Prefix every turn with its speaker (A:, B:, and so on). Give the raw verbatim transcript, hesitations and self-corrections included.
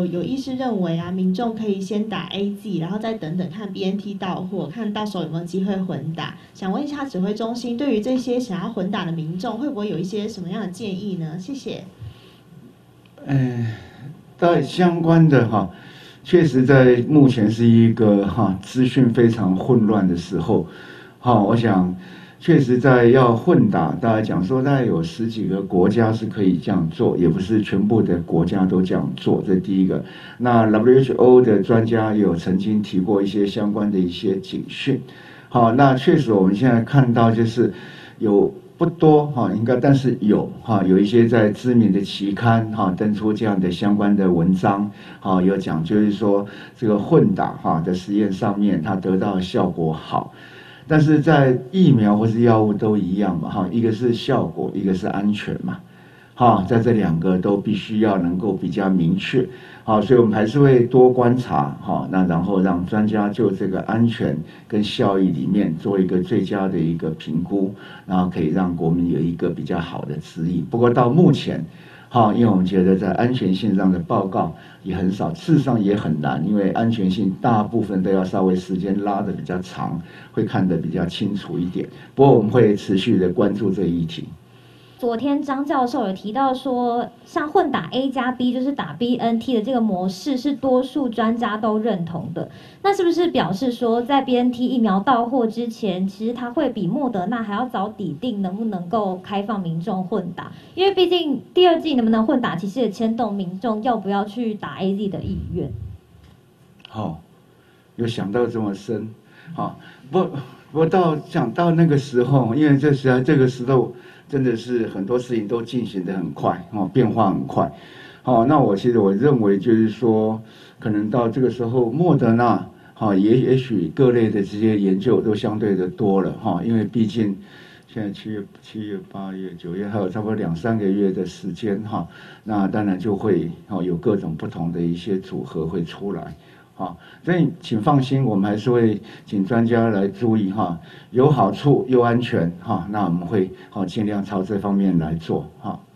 A: 有有医师认为啊，民众可以先打 A Z， 然后再等等看 B N T 到货，看到时候有没有机会混打。想问一下指挥中心，对于这些想要混打的民众，会不会有一些什么样的建议呢？谢谢。
B: 嗯，在相关的哈，确实在目前是一个哈资讯非常混乱的时候，哈，我想。确实，在要混打，大家讲说，大概有十几个国家是可以这样做，也不是全部的国家都这样做。这第一个。那 W H O 的专家也有曾经提过一些相关的一些警讯。好，那确实我们现在看到就是有不多哈，应该但是有哈，有一些在知名的期刊哈登出这样的相关的文章，哈，有讲就是说这个混打哈的实验上面，它得到的效果好。但是在疫苗或是药物都一样嘛，哈，一个是效果，一个是安全嘛，哈，在这两个都必须要能够比较明确，好，所以我们还是会多观察，哈，那然后让专家就这个安全跟效益里面做一个最佳的一个评估，然后可以让国民有一个比较好的指引。不过到目前，好，因为我们觉得在安全性上的报告也很少，事实上也很难，因为安全性大部分都要稍微时间拉得比较长，会看得比较清楚一点。不过我们会持续的关注这一议题。
C: 昨天张教授有提到说，像混打 A 加 B 就是打 B N T 的这个模式是多数专家都认同的，那是不是表示说在 B N T 疫苗到货之前，其实它会比莫德纳还要早抵定能不能够开放民众混打？因为毕竟第二剂能不能混打，其实也牵动民众要不要去打 A Z 的意愿。
B: 好、哦，有想到这么深，好、哦，不不到讲到那个时候，因为这时这个时候。真的是很多事情都进行得很快哦，变化很快。好，那我其实我认为就是说，可能到这个时候，莫德纳哈也也许各类的这些研究都相对的多了哈，因为毕竟现在七月、七月、八月、九月还有差不多两三个月的时间哈，那当然就会哦有各种不同的一些组合会出来。好，所以请放心，我们还是会请专家来注意哈，有好处又安全哈，那我们会好尽量朝这方面来做哈。